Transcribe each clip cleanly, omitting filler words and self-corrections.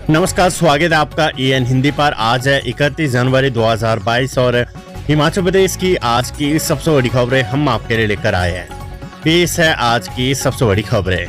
नमस्कार, स्वागत है आपका एएन हिंदी पर। आज है 31 जनवरी 2022 और हिमाचल प्रदेश की आज की सबसे बड़ी खबरें हम आपके लिए लेकर आए हैं। पेश है आज की सबसे बड़ी खबरें।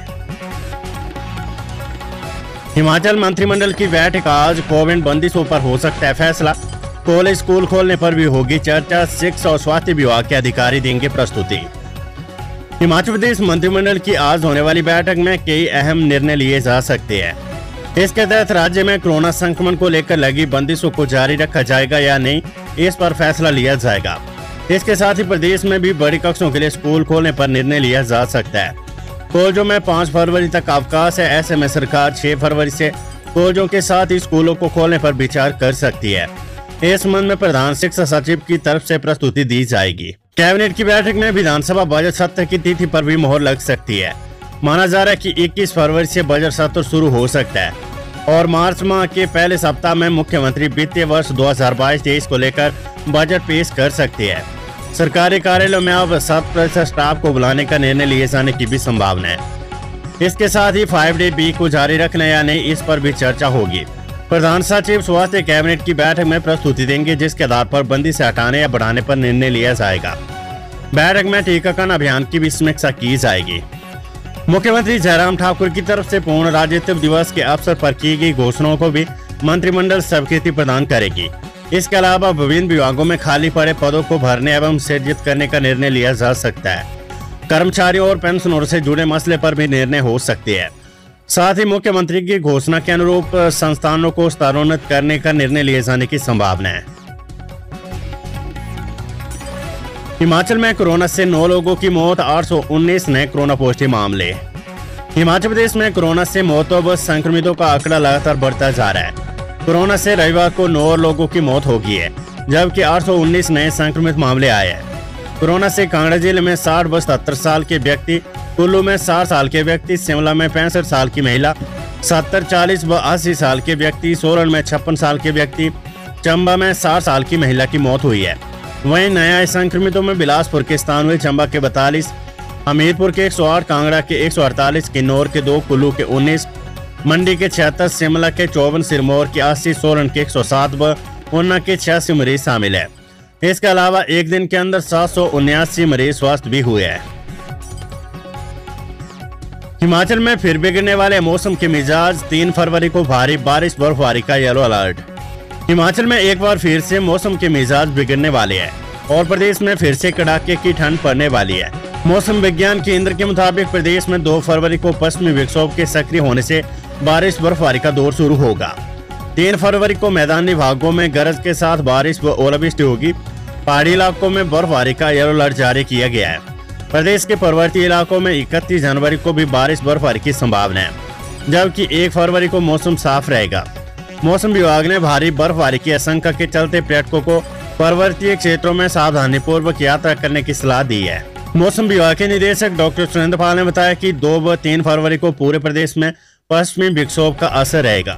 हिमाचल मंत्रिमंडल की बैठक आज। कोविड बंदिशों पर हो सकता है फैसला। कॉलेज स्कूल खोलने पर भी होगी चर्चा। शिक्षा और स्वास्थ्य विभाग के अधिकारी देंगे प्रस्तुति। हिमाचल प्रदेश मंत्रिमंडल की आज होने वाली बैठक में कई अहम निर्णय लिए जा सकते हैं। इसके तहत राज्य में कोरोना संक्रमण को लेकर लगी बंदिशों को जारी रखा जाएगा या नहीं, इस पर फैसला लिया जाएगा। इसके साथ ही प्रदेश में भी बड़ी कक्षों के लिए स्कूल खोलने पर निर्णय लिया जा सकता है। कॉलेजों में 5 फरवरी तक अवकाश है। ऐसे में सरकार 6 फरवरी से कॉलेजों के साथ ही स्कूलों को खोलने पर विचार कर सकती है। इस संबंध में प्रधान शिक्षा सचिव की तरफ से प्रस्तुति दी जाएगी। कैबिनेट की बैठक में विधानसभा बजट सत्र की तिथि पर भी मोहर लग सकती है। माना जा रहा है कि 21 फरवरी से बजट सत्र शुरू हो सकता है और मार्च माह के पहले सप्ताह में मुख्यमंत्री वित्तीय वर्ष 2022-23 को लेकर बजट पेश कर सकती है। सरकारी कार्यालयों में अब 7% स्टाफ को बुलाने का निर्णय लिए जाने की भी संभावना है। इसके साथ ही 5 डे वीक को जारी रखना या नहीं, इस पर भी चर्चा होगी। प्रधान सचिव स्वास्थ्य कैबिनेट की बैठक में प्रस्तुति देंगे, जिसके आधार पर बंदी से हटाने या बढ़ाने पर निर्णय लिया जाएगा। बैठक में टीकाकरण अभियान की भी समीक्षा की जाएगी। मुख्यमंत्री जयराम ठाकुर की तरफ से पूर्ण राज्यत्व दिवस के अवसर पर की गई घोषणाओं को भी मंत्रिमंडल स्वीकृति प्रदान करेगी। इसके अलावा विभिन्न विभागों में खाली पड़े पदों को भरने एवं सृजित करने का निर्णय लिया जा सकता है। कर्मचारियों और पेंशनरों से जुड़े मसले पर भी निर्णय हो सकते हैं। साथ ही मुख्यमंत्री की घोषणा के अनुरूप संस्थानों को स्तरोन्नत करने का निर्णय लिए जाने की संभावना है। हिमाचल में कोरोना से 9 लोगों की मौत, 819 नए कोरोना पॉजिटिव मामले। हिमाचल प्रदेश में कोरोना से मौतों व संक्रमितों का आंकड़ा लगातार बढ़ता जा रहा है। कोरोना से रविवार को 9 लोगों की मौत हो गई है, जबकि 819 नए संक्रमित मामले आए हैं। कोरोना से कांगड़ा जिले में 60 व 77 साल के व्यक्ति, कुल्लू में 60 साल के व्यक्ति, शिमला में 65 साल की महिला, 70, 40 व 80 साल के व्यक्ति, सोलन में 56 साल के व्यक्ति, चंबा में 60 साल की महिला की मौत हुई है। वहीं नया संक्रमितों में बिलासपुर के 97, चंबा के 42, हमीरपुर के 108, कांगड़ा के 148, किन्नौर के 2, कुल्लू के 19, मंडी के 76, शिमला के 54, सिरमौर के 80, सोलन के 107 व ऊना के 86 मरीज शामिल है। इसके अलावा एक दिन के अंदर 779 मरीज स्वस्थ भी हुए हैं। हिमाचल में फिर बिगड़ने वाले मौसम के मिजाज, 3 फरवरी को भारी बारिश बर्फबारी का येलो अलर्ट। हिमाचल में एक बार फिर से मौसम के मिजाज बिगड़ने वाले हैं और प्रदेश में फिर से कड़ाके की ठंड पड़ने वाली है। मौसम विज्ञान केंद्र के मुताबिक प्रदेश में 2 फरवरी को पश्चिमी विक्षोभ के सक्रिय होने से बारिश बर्फबारी का दौर शुरू होगा। 3 फरवरी को मैदानी भागों में गरज के साथ बारिश व ओलावृष्टि होगी। पहाड़ी इलाकों में बर्फबारी का येलो अलर्ट जारी किया गया है। प्रदेश के पर्वतीय इलाकों में 31 जनवरी को भी बारिश बर्फबारी की संभावना है, जबकि 1 फरवरी को मौसम साफ रहेगा। मौसम विभाग ने भारी बर्फबारी की आशंका के चलते पर्यटकों को पर्वतीय क्षेत्रों में सावधानी पूर्वक यात्रा करने की सलाह दी है। मौसम विभाग के निदेशक डॉक्टर सुरेंद्र पाल ने बताया कि 2 व 3 फरवरी को पूरे प्रदेश में पश्चिमी विक्षोभ का असर रहेगा।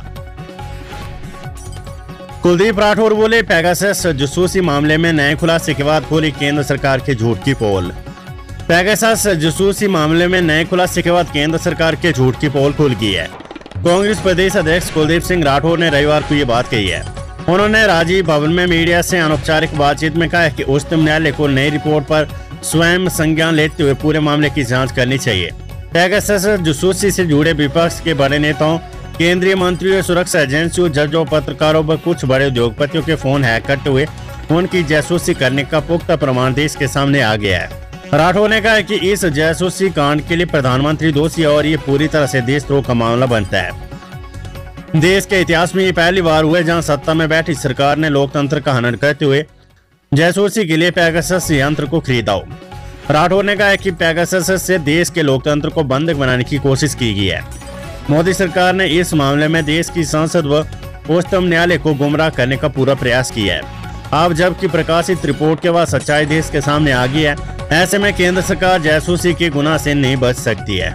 कुलदीप राठौर बोले, पेगासस जासूसी मामले में नए खुलासे के बाद खोली केंद्र सरकार के झूठ की पोल। पेगासस जासूसी मामले में नए खुलासे के बाद केंद्र सरकार के झूठ की पोल खुल गई है। कांग्रेस प्रदेश अध्यक्ष कुलदीप सिंह राठौर ने रविवार को ये बात कही है। उन्होंने राजीव भवन में मीडिया से अनौपचारिक बातचीत में कहा कि उच्चतम न्यायालय को नई रिपोर्ट पर स्वयं संज्ञान लेते हुए पूरे मामले की जांच करनी चाहिए। पेगासस जासूसी से जुड़े विपक्ष के बड़े नेताओं, केंद्रीय मंत्रियों, सुरक्षा एजेंसियों, जजों, पत्रकारों व कुछ बड़े उद्योगपतियों के फोन हैक करते हुए उनकी जासूसी करने का पुख्ता प्रमाण देश के सामने आ गया है। राठौर ने कहा कि इस जासूसी कांड के लिए प्रधानमंत्री दोषी और ये पूरी तरह से देशद्रोह का मामला बनता है। देश के इतिहास में ये पहली बार हुआ जहां सत्ता में बैठी सरकार ने लोकतंत्र का हनन करते हुए जासूसी के लिए पेगासस यंत्र को खरीदा हो। राठौर ने कहा कि पेगासस से देश के लोकतंत्र को बंधक बनाने की कोशिश की गई है। मोदी सरकार ने इस मामले में देश की संसद व उच्चतम न्यायालय को गुमराह करने का पूरा प्रयास किया है। अब जबकि प्रकाशित रिपोर्ट के बाद सच्चाई देश के सामने आ गई है, ऐसे में केंद्र सरकार जासूसी के गुनाह से नहीं बच सकती है।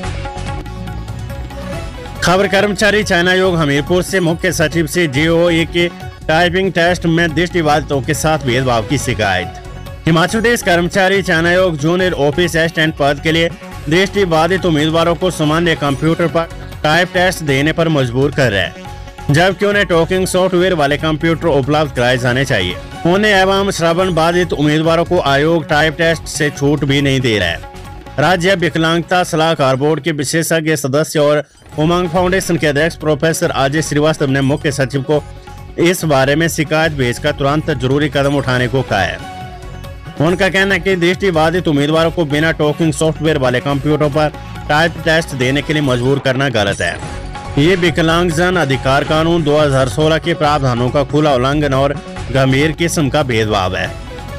खबर कर्मचारी चयन आयोग हमीरपुर से मुख्य सचिव से जेओए के टाइपिंग टेस्ट में दृष्टिबाधितों के साथ भेदभाव की शिकायत। हिमाचल प्रदेश कर्मचारी चयन आयोग जूनियर ऑफिस असिस्टेंट पद के लिए दृष्टिबाधित उम्मीदवारों को सामान्य कंप्यूटर पर टाइप टेस्ट देने पर मजबूर कर रहा है। जबकि उन्हें टॉकिंग सॉफ्टवेयर वाले कंप्यूटर उपलब्ध कराए जाने चाहिए। उन्हें एवं श्रवण बाधित उम्मीदवारों को आयोग टाइप टेस्ट से छूट भी नहीं दे रहा है। राज्य विकलांगता सलाहकार बोर्ड के विशेषज्ञ सदस्य और उमंग फाउंडेशन के अध्यक्ष प्रोफेसर अजय श्रीवास्तव ने मुख्य सचिव को इस बारे में शिकायत भेजकर तुरंत जरूरी कदम उठाने को कहा है। उनका कहना है कि दृष्टिबाधित उम्मीदवारों को बिना टॉकिंग सॉफ्टवेयर वाले कंप्यूटर पर टाइप टेस्ट देने के लिए मजबूर करना गलत है। ये विकलांगजन अधिकार कानून 2016 के प्रावधानों का खुला उल्लंघन और गंभीर किस्म का भेदभाव है।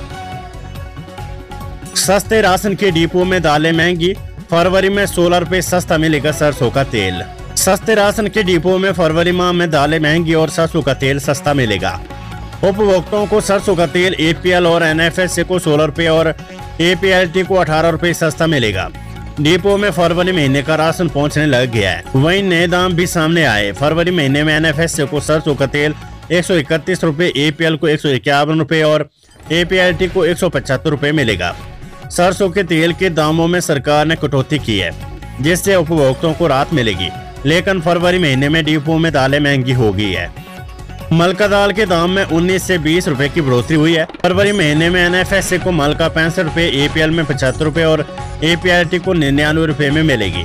सस्ते राशन के डिपो में दालें महंगी, फरवरी में 16 रुपए सस्ता मिलेगा सरसों का तेल। सस्ते राशन के डिपो में फरवरी माह में दालें महंगी और सरसों का तेल सस्ता मिलेगा। उपभोक्ताओं को सरसों का तेल APL और NFSA को 16 रुपए और APLT को 18 रुपए सस्ता मिलेगा। डिपो में फरवरी महीने का राशन पहुंचने लग गया है। वहीं नए दाम भी सामने आए। फरवरी महीने में NFSA को सरसों का तेल 131 रुपए, APL को 151 रुपए और APLT को 175 रुपए मिलेगा। सरसों के तेल के दामों में सरकार ने कटौती की है, जिससे उपभोक्ताओं को राहत मिलेगी, लेकिन फरवरी महीने में डिपो में दालें महंगी हो गई है। मलका दाल के दाम में 19 से 20 रुपए की बढ़ोतरी हुई है। फरवरी महीने में NFSA को मलका 65 रुपए, APL में 75 रुपए और APLT को 99 रुपए में मिलेगी।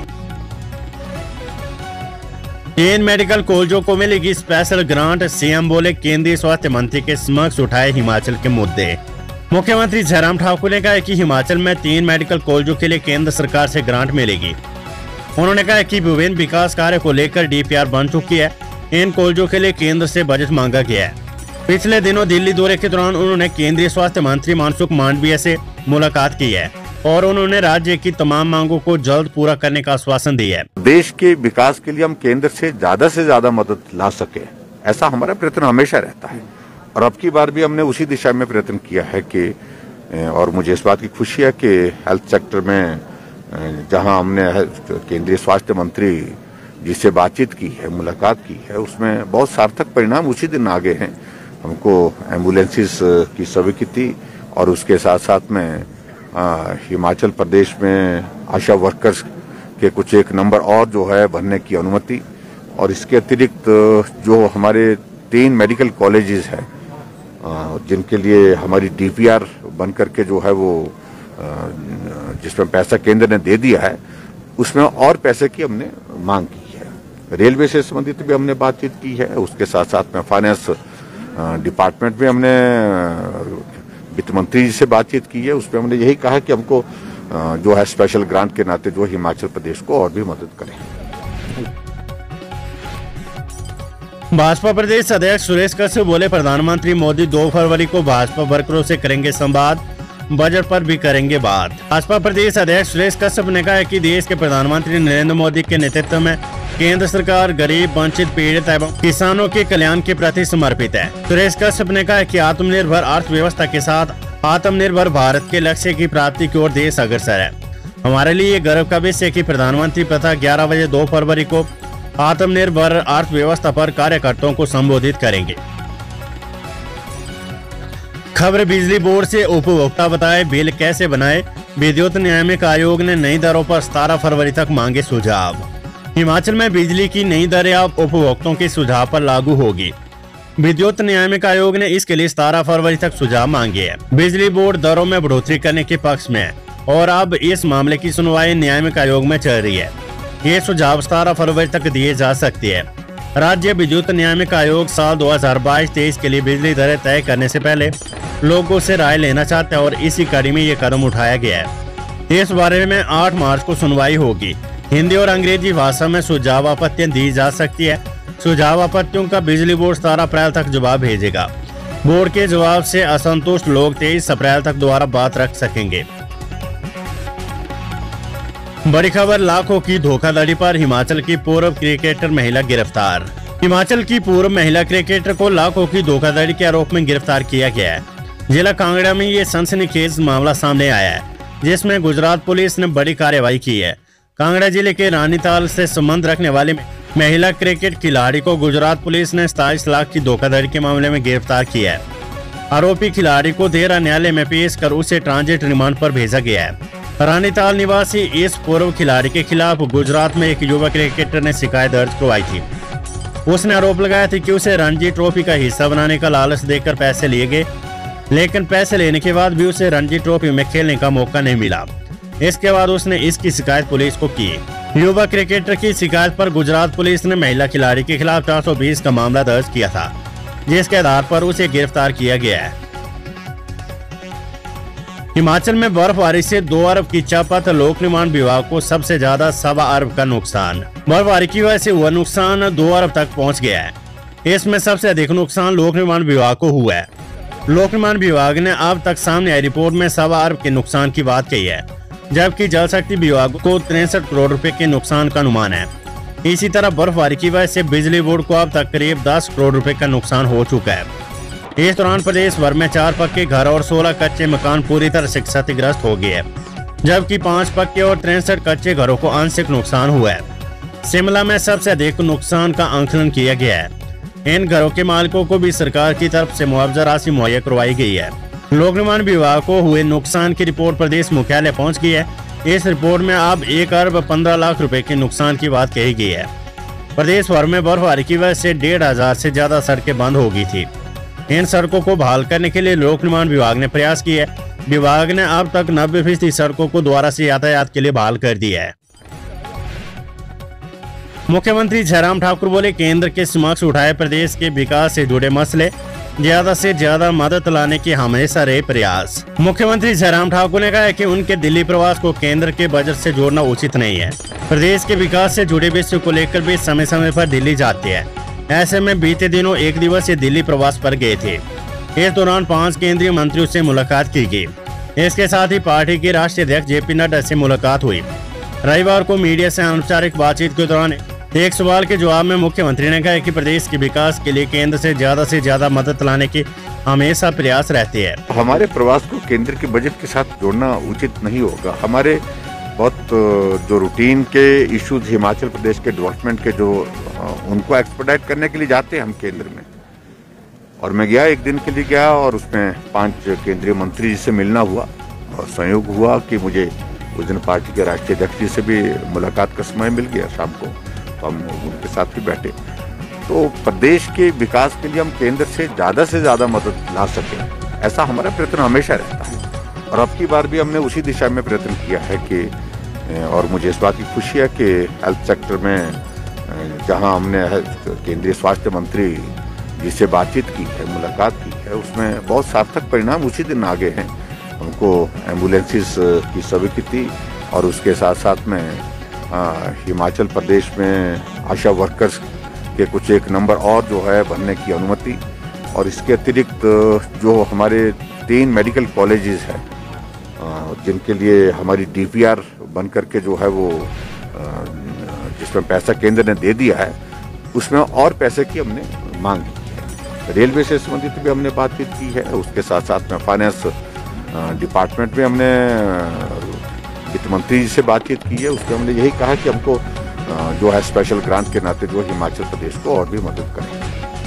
3 मेडिकल कॉलेजों को मिलेगी स्पेशल ग्रांट, सीएम बोले केंद्रीय स्वास्थ्य मंत्री के समक्ष उठाए हिमाचल के मुद्दे। मुख्यमंत्री जयराम ठाकुर ने कहा कि हिमाचल में 3 मेडिकल कॉलेजों के लिए केंद्र सरकार से ग्रांट मिलेगी। उन्होंने कहा कि विभिन्न विकास कार्य को लेकर DPR बन चुकी है। इन कॉलेजों के लिए केंद्र से बजट मांगा गया है। पिछले दिनों दिल्ली दौरे के दौरान उन्होंने केंद्रीय स्वास्थ्य मंत्री मनसुख मांडविया से मुलाकात की है और उन्होंने राज्य की तमाम मांगों को जल्द पूरा करने का आश्वासन दिया है। देश के विकास के लिए हम केंद्र से ज्यादा मदद ला सके, ऐसा हमारा प्रयत्न हमेशा रहता है और अब की बार भी हमने उसी दिशा में प्रयत्न किया है कि, और मुझे इस बात की खुशी है कि हेल्थ सेक्टर में जहां हमने केंद्रीय स्वास्थ्य मंत्री जिससे बातचीत की है, मुलाकात की है, उसमें बहुत सार्थक परिणाम उसी दिन आगे हैं। हमको एम्बुलेंसेस की स्वीकृति और उसके साथ साथ में हिमाचल प्रदेश में आशा वर्कर्स के कुछ एक नंबर और जो है भरने की अनुमति, और इसके अतिरिक्त जो हमारे 3 मेडिकल कॉलेजेस हैं जिनके लिए हमारी DPR बन करके जो है वो जिसमें पैसा केंद्र ने दे दिया है, उसमें और पैसे की हमने मांग की है। रेलवे से संबंधित भी हमने बातचीत की है। उसके साथ साथ में फाइनेंस डिपार्टमेंट में हमने वित्त मंत्री जी से बातचीत की है। उसमें हमने यही कहा कि हमको जो है स्पेशल ग्रांट के नाते जो हिमाचल प्रदेश को और भी मदद करें। भाजपा प्रदेश अध्यक्ष सुरेश कश्यप बोले प्रधानमंत्री मोदी 2 फरवरी को भाजपा वर्करों से करेंगे संवाद, बजट पर भी करेंगे बात। भाजपा प्रदेश अध्यक्ष सुरेश कश्यप ने कहा कि देश के प्रधानमंत्री नरेंद्र मोदी के नेतृत्व में केंद्र सरकार गरीब, वंचित, पीड़ित एवं किसानों के कल्याण के प्रति समर्पित है। सुरेश कश्यप ने कहा कि आत्मनिर्भर अर्थव्यवस्था के साथ आत्मनिर्भर भारत के लक्ष्य की प्राप्ति की ओर देश अग्रसर है। हमारे लिए ये गर्व का विषय है कि प्रधानमंत्री प्रथा 11 बजे 2 फरवरी को आत्मनिर्भर अर्थव्यवस्था पर कार्यकर्ताओं को संबोधित करेंगे। खबर बिजली बोर्ड से उपभोक्ता बताए बिल कैसे बनाए, विद्युत नियामक आयोग ने नई दरों पर 17 फरवरी तक मांगे सुझाव। हिमाचल में बिजली की नई दरें अब उपभोक्ताओं के सुझाव पर लागू होगी। विद्युत नियामक आयोग ने इसके लिए 17 फरवरी तक सुझाव मांगे हैं। बिजली बोर्ड दरों में बढ़ोतरी करने के पक्ष में है और अब इस मामले की सुनवाई नियामक आयोग में चल रही है। ये सुझाव 17 फरवरी तक दिए जा सकते हैं। राज्य विद्युत नियामक आयोग साल 2022-23 के लिए बिजली दरें तय करने से पहले लोगों से राय लेना चाहता है और इसी कड़ी में ये कदम उठाया गया है। इस बारे में 8 मार्च को सुनवाई होगी। हिंदी और अंग्रेजी भाषा में सुझाव आपत्तियां दी जा सकती है। सुझाव आपत्तियों का बिजली बोर्ड 17 अप्रैल तक जवाब भेजेगा। बोर्ड के जवाब से असंतुष्ट लोग 23 अप्रैल तक दोबारा बात रख सकेंगे। बड़ी खबर, लाखों की धोखाधड़ी पर हिमाचल की पूर्व क्रिकेटर महिला गिरफ्तार। हिमाचल की पूर्व महिला क्रिकेटर को लाखों की धोखाधड़ी के आरोप में गिरफ्तार किया गया है। जिला कांगड़ा में ये सनसनीखेज मामला सामने आया है, जिसमें गुजरात पुलिस ने बड़ी कार्रवाई की है। कांगड़ा जिले के रानीताल से संबंध रखने वाले महिला क्रिकेट खिलाड़ी को गुजरात पुलिस ने 27 लाख की धोखाधड़ी के मामले में गिरफ्तार किया है। आरोपी खिलाड़ी को देरा न्यायालय में पेश कर उसे ट्रांजिट रिमांड पर भेजा गया है। रानीताल निवासी इस पूर्व खिलाड़ी के खिलाफ गुजरात में एक युवा क्रिकेटर ने शिकायत दर्ज करवाई थी। उसने आरोप लगाया था कि उसे रणजी ट्रॉफी का हिस्सा बनाने का लालच देकर पैसे लिए गए, लेकिन पैसे लेने के बाद भी उसे रणजी ट्रॉफी में खेलने का मौका नहीं मिला। इसके बाद उसने इसकी शिकायत पुलिस को की। युवा क्रिकेटर की शिकायत पर गुजरात पुलिस ने महिला खिलाड़ी के खिलाफ 420 का मामला दर्ज किया था, जिसके आधार पर उसे गिरफ्तार किया गया है। हिमाचल में बर्फबारी से 2 अरब की चपत, लोक निर्माण विभाग को सबसे ज्यादा 1.25 अरब का नुकसान। बर्फबारी की वजह से हुआ नुकसान 2 अरब तक पहुंच गया है। इसमें सबसे अधिक नुकसान लोक निर्माण विभाग को हुआ है। लोक निर्माण विभाग ने अब तक सामने आई रिपोर्ट में 1.25 अरब के नुकसान की बात कही है, जबकि जल शक्ति विभाग को 63 करोड़ रुपए के नुकसान का अनुमान है। इसी तरह बर्फबारी की वजह से बिजली बोर्ड को अब तक करीब 10 करोड़ रुपए का नुकसान हो चुका है। इस दौरान प्रदेश भर में 4 पक्के घर और 16 कच्चे मकान पूरी तरह से क्षतिग्रस्त हो गए, जबकि 5 पक्के और 63 कच्चे घरों को आंशिक नुकसान हुआ है। शिमला में सबसे अधिक नुकसान का आंकलन किया गया है। इन घरों के मालिकों को भी सरकार की तरफ से मुआवजा राशि मुहैया करवाई गई है। लोक निर्माण विभाग को हुए नुकसान की रिपोर्ट प्रदेश मुख्यालय पहुंच गई है। इस रिपोर्ट में अब 1 अरब 15 लाख रुपए के नुकसान की बात कही गई है। प्रदेश भर में बर्फबारी की वजह से 1,500 से ज्यादा सड़कें बंद हो गई थी। इन सड़कों को बहाल करने के लिए लोक निर्माण विभाग ने प्रयास किए। विभाग ने अब तक 90% सड़कों को दोबारा से यातायात के लिए बहाल कर दिया है। मुख्यमंत्री जयराम ठाकुर बोले, केंद्र के समक्ष उठाए प्रदेश के विकास से जुड़े मसले, ज्यादा से ज्यादा मदद लाने की हमेशा रहे प्रयास। मुख्यमंत्री जयराम ठाकुर ने कहा है कि उनके दिल्ली प्रवास को केंद्र के बजट से जोड़ना उचित नहीं है। प्रदेश के विकास से जुड़े विषयों को लेकर भी समय समय पर दिल्ली जाते हैं। ऐसे में बीते दिनों 1 दिवसीय दिल्ली प्रवास पर गए थे। इस दौरान 5 केंद्रीय मंत्रियों से मुलाकात की गई। इसके साथ ही पार्टी के राष्ट्रीय अध्यक्ष जेपी नड्डा से मुलाकात हुई। रविवार को मीडिया से अनौपचारिक बातचीत के दौरान एक सवाल के जवाब में मुख्यमंत्री ने कहा कि प्रदेश के विकास के लिए केंद्र से ज्यादा मदद लाने की हमेशा प्रयास रहते हैं। हमारे प्रवास को केंद्र के बजट के साथ जोड़ना उचित नहीं होगा। हमारे बहुत जो रूटीन के इश्यूज हिमाचल प्रदेश के डेवलपमेंट के जो उनको एक्सपर्टाइट करने के लिए जाते हैं हम केंद्र में। और मैं गया, 1 दिन के लिए गया और उसमें 5 केंद्रीय मंत्री जी से मिलना हुआ और संयोग हुआ कि मुझे उस दिन पार्टी के राष्ट्रीय अध्यक्ष जी से भी मुलाकात का समय मिल गया शाम को, तो हम उनके साथ भी बैठे। तो प्रदेश के विकास के लिए हम केंद्र से ज़्यादा मदद ला सकें, ऐसा हमारा प्रयत्न हमेशा रहता है। और अब की बार भी हमने उसी दिशा में प्रयत्न किया है कि, और मुझे इस बात की खुशी है कि हेल्थ सेक्टर में जहां हमने केंद्रीय स्वास्थ्य मंत्री जी से बातचीत की है, मुलाकात की है, उसमें बहुत सार्थक परिणाम उसी दिन आगे हैं। उनको एम्बुलेंसेस की स्वीकृति और उसके साथ साथ में हिमाचल प्रदेश में आशा वर्कर्स के कुछ 1 नंबर और जो है बनने की अनुमति, और इसके अतिरिक्त जो हमारे 3 मेडिकल कॉलेजेस हैं जिनके लिए हमारी DPR बन करके जो है वो जिसमें पैसा केंद्र ने दे दिया है, उसमें और पैसे की हमने मांग की है। रेलवे से संबंधित भी हमने बातचीत की है। उसके साथ साथ में फाइनेंस डिपार्टमेंट में हमने वित्त मंत्री जी से बातचीत की है। उसमें हमने यही कहा कि हमको जो है स्पेशल ग्रांट के नाते जो हिमाचल प्रदेश को और भी मदद करें।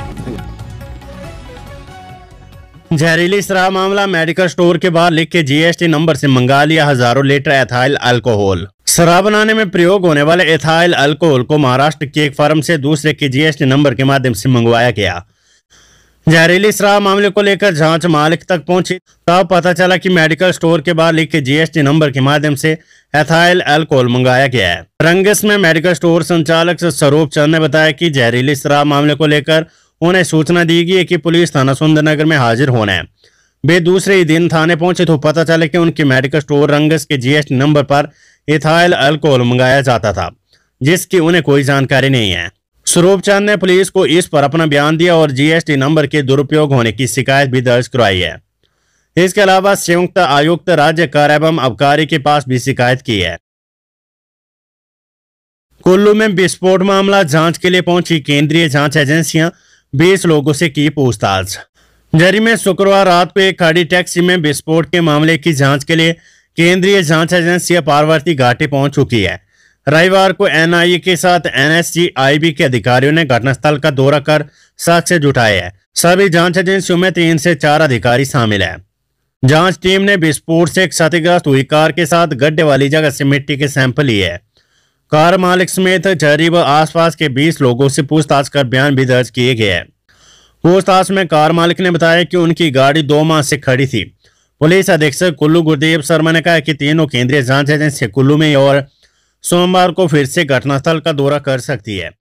जहरीली शराब मामला, मेडिकल स्टोर के बाहर लिख के GST नंबर से मंगा लिया हजारों लीटर एथाइल अल्कोहल। शराब बनाने में प्रयोग होने वाले एथाइल अल्कोहल को महाराष्ट्र के एक फर्म से दूसरे के GST नंबर के माध्यम से मंगवाया गया। जहरीली शराब मामले को लेकर जांच मालिक तक पहुंची, तब पता चला कि मेडिकल स्टोर के बाहर लिख के GST नंबर के माध्यम से एथाइल अल्कोहल मंगाया गया है। रंगस में मेडिकल स्टोर संचालक स्वरूप चंद ने बताया कि जहरीली शराब मामले को लेकर उन्हें सूचना दी गई कि पुलिस थाना सुंदरनगर में हाजिर होना है। वे दूसरे ही दिन थाने पहुंचे तो पता चला कि उनके मेडिकल स्टोर रंगस के GST नंबर पर एथाइल अल्कोहल मंगाया जाता था, जिसकी उन्हें कोई जानकारी नहीं है। स्वरूप चंद ने पुलिस को इस पर अपना बयान दिया और GST नंबर के दुरुपयोग होने की शिकायत भी दर्ज करवाई है। इसके अलावा संयुक्त आयुक्त राज्य कर एवं आबकारी के पास भी शिकायत की है। कुल्लू में विस्फोट मामला, जांच के लिए पहुंची केंद्रीय जांच एजेंसियां, 20 लोगों से की पूछताछ। जरी में शुक्रवार रात को एक खाड़ी टैक्सी में विस्फोट के मामले की जांच के लिए केंद्रीय जांच एजेंसी पार्वती घाटी पहुंच चुकी है। रविवार को NIA के साथ NSG-IB के अधिकारियों ने घटनास्थल का दौरा कर साक्ष्य जुटाए हैं। सभी जांच एजेंसियों में 3 से 4 अधिकारी शामिल हैं। जांच टीम ने विस्फोट से क्षतिग्रस्त हुई कार के साथ गड्ढे वाली जगह से मिट्टी के सैंपल लिए हैं। कार मालिक समेत जहरी व आसपास के 20 लोगों से पूछताछ कर बयान भी दर्ज किए गए हैं। पूछताछ में कार मालिक ने बताया कि उनकी गाड़ी 2 माह से खड़ी थी। पुलिस अधीक्षक कुल्लू गुरदेव शर्मा ने कहा कि तीनों केंद्रीय जांच एजेंसी कुल्लू में और सोमवार को फिर से घटनास्थल का दौरा कर सकती है।